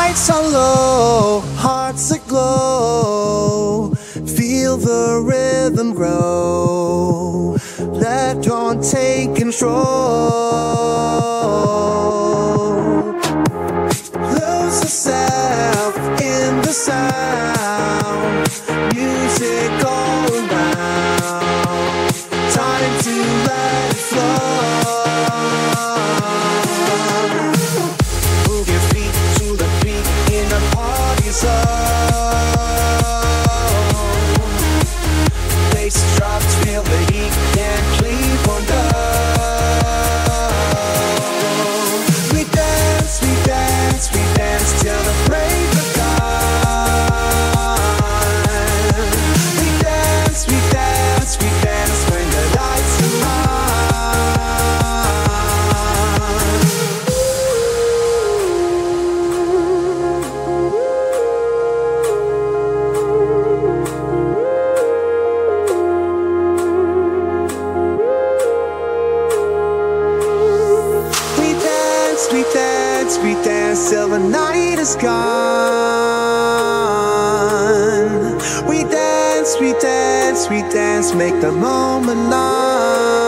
Lights are low, hearts aglow. Feel the rhythm grow. Let dawn take control. Lose yourself in the sound. Music all around. Time to let it flow. Move your feet to the beat in the party zone. Bass drops, feel the heat, can't sleep on down. We dance, we dance, we dance till the break of dawn. We dance, we dance, we dance when the lights come on. We dance, we dance, we dance till the night is gone. We dance, we dance, we dance, make the moment long.